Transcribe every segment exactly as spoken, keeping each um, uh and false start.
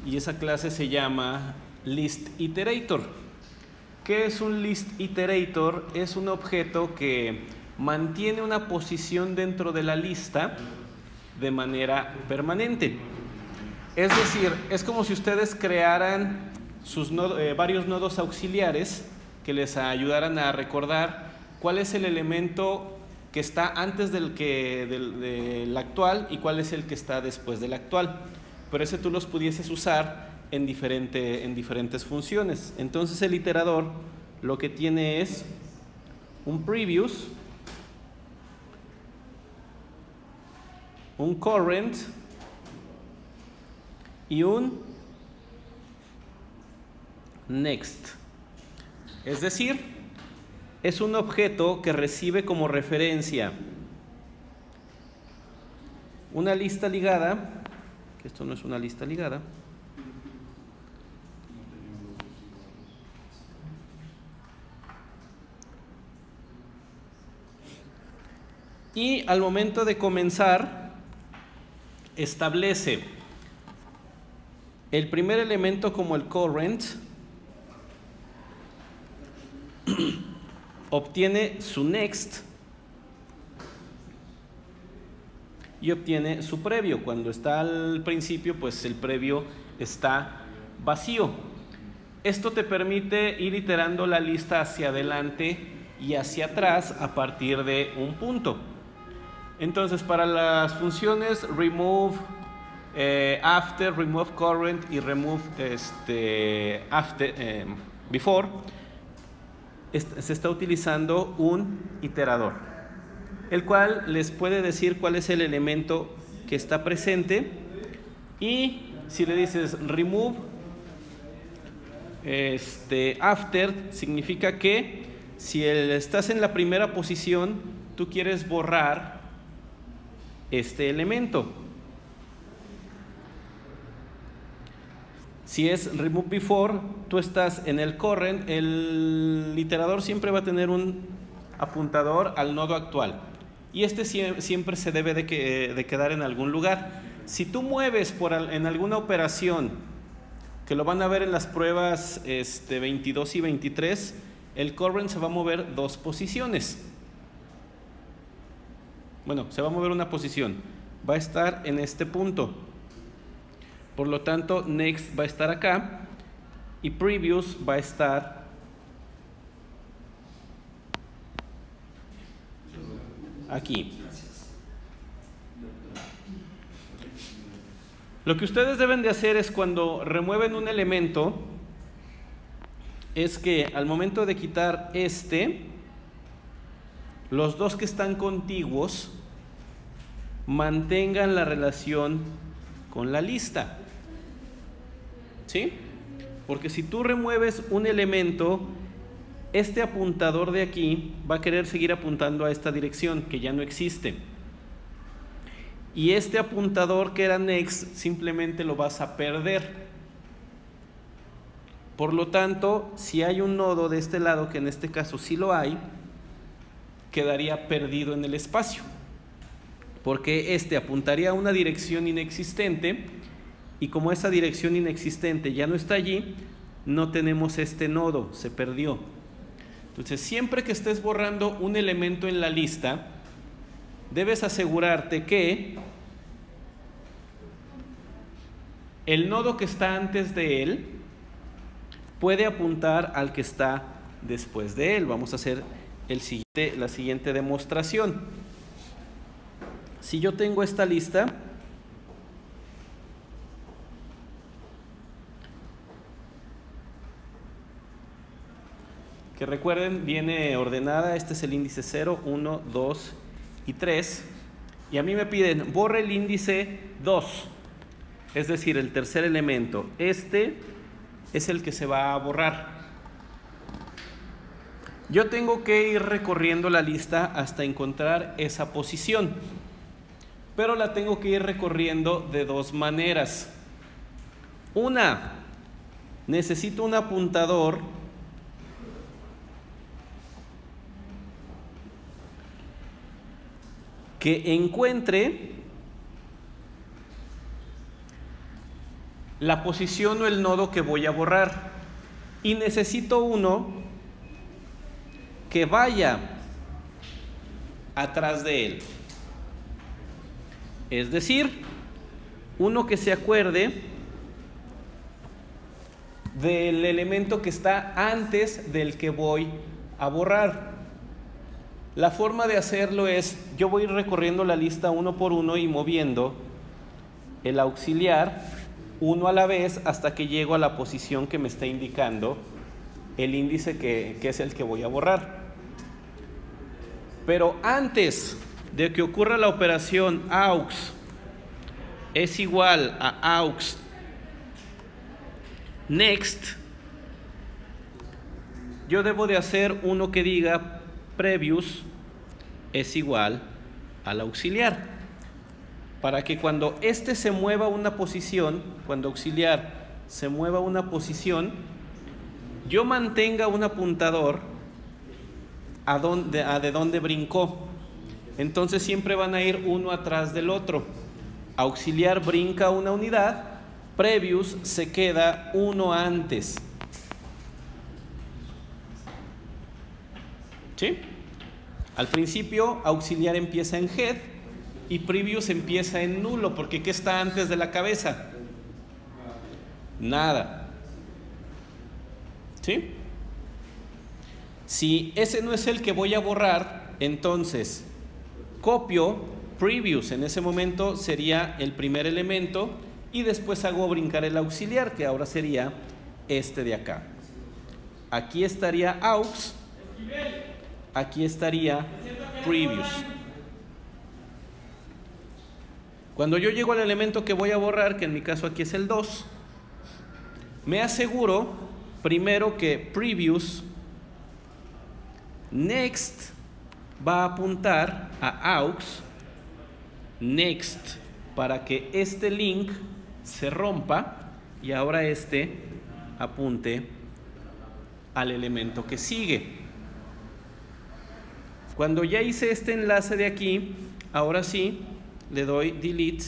y esa clase se llama List Iterator. ¿Qué es un List Iterator? Es un objeto que mantiene una posición dentro de la lista de manera permanente. Es decir, es como si ustedes crearan sus nodos, eh, varios nodos auxiliares que les ayudaran a recordar cuál es el elemento que está antes del, que, del, del actual y cuál es el que está después del actual. Pero ese tú los pudieses usar en, diferente, en diferentes funciones. Entonces el iterador lo que tiene es un previous, un current y un next. Es decir, es un objeto que recibe como referencia una lista ligada, que esto no es una lista ligada, y al momento de comenzar establece el primer elemento como el current, obtiene su next y obtiene su previo. Cuando está al principio, pues el previo está vacío. Esto te permite ir iterando la lista hacia adelante y hacia atrás a partir de un punto. Entonces, para las funciones remove eh, after, remove current y remove este, after, eh, before, se está utilizando un iterador, el cual les puede decir cuál es el elemento que está presente, y si le dices remove este, after, significa que si el, estás en la primera posición, tú quieres borrar este elemento. Si es remove before, tú estás en el current, el iterador siempre va a tener un apuntador al nodo actual. Y este siempre se debe de, que, de quedar en algún lugar. Si tú mueves por, en alguna operación, que lo van a ver en las pruebas este, veintidós y veintitrés, el current se va a mover dos posiciones. Bueno, se va a mover una posición. Va a estar en este punto. Por lo tanto, next va a estar acá y previous va a estar aquí. Lo que ustedes deben de hacer es, cuando remueven un elemento, es que al momento de quitar este, los dos que están contiguos mantengan la relación con la lista. ¿Sí? Porque si tú remueves un elemento, este apuntador de aquí va a querer seguir apuntando a esta dirección que ya no existe. Y este apuntador que era next simplemente lo vas a perder. Por lo tanto, si hay un nodo de este lado, que en este caso sí lo hay, quedaría perdido en el espacio. Porque este apuntaría a una dirección inexistente, y como esa dirección inexistente ya no está allí, no tenemos este nodo, se perdió. Entonces, siempre que estés borrando un elemento en la lista, debes asegurarte que el nodo que está antes de él puede apuntar al que está después de él. Vamos a hacer el siguiente, la siguiente demostración. Si yo tengo esta lista, que recuerden viene ordenada, este es el índice cero, uno, dos y tres, y a mí me piden borre el índice dos, es decir, el tercer elemento. Este es el que se va a borrar. Yo tengo que ir recorriendo la lista hasta encontrar esa posición, pero la tengo que ir recorriendo de dos maneras. Una, necesito un apuntador que encuentre la posición o el nodo que voy a borrar. Y necesito uno que vaya atrás de él. Es decir, uno que se acuerde del elemento que está antes del que voy a borrar. La forma de hacerlo es, yo voy recorriendo la lista uno por uno y moviendo el auxiliar uno a la vez hasta que llego a la posición que me está indicando el índice que, que es el que voy a borrar. Pero antes de que ocurra la operación aux es igual a aux next, yo debo de hacer uno que diga previous es igual al auxiliar, para que cuando este se mueva una posición, cuando auxiliar se mueva una posición, yo mantenga un apuntador a, donde, a de dónde brincó. Entonces siempre van a ir uno atrás del otro. Auxiliar brinca una unidad, previous se queda uno antes. ¿Sí? Al principio auxiliar empieza en head y previous empieza en nulo, porque ¿qué está antes de la cabeza? Nada. ¿Sí? Si ese no es el que voy a borrar, entonces copio previous, en ese momento sería el primer elemento, y después hago brincar el auxiliar, que ahora sería este de acá. Aquí estaría aux, aquí estaría previous. Cuando yo llego al elemento que voy a borrar, que en mi caso aquí es el dos, me aseguro primero que previous next va a apuntar a aux next, para que este link se rompa y ahora este apunte al elemento que sigue. Cuando ya hice este enlace de aquí, ahora sí le doy delete,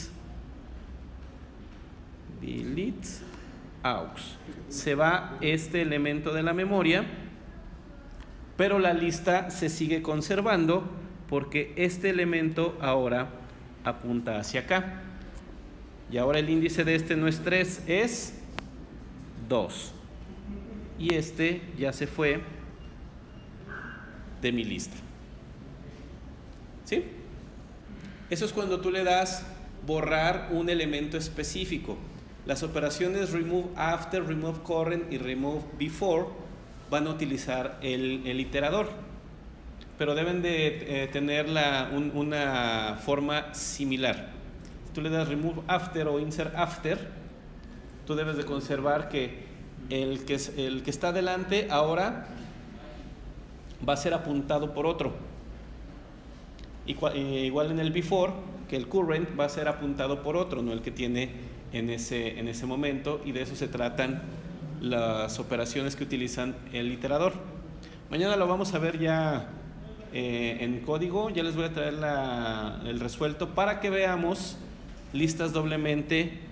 delete aux. Se va este elemento de la memoria, pero la lista se sigue conservando porque este elemento ahora apunta hacia acá. Y ahora el índice de este no es tres, es dos. Y este ya se fue de mi lista. ¿Sí? Eso es cuando tú le das borrar un elemento específico. Las operaciones remove after, remove current y remove before van a utilizar el, el iterador, pero deben de eh, tener la, un, una forma similar. Si tú le das remove after o insert after, tú debes de conservar que el que, es, el que está delante ahora va a ser apuntado por otro. Igual en el before, que el current va a ser apuntado por otro, no el que tiene en ese, en ese momento, y de eso se tratan las operaciones que utilizan el iterador. Mañana lo vamos a ver ya eh, en código. Ya les voy a traer la, el resuelto para que veamos listas doblemente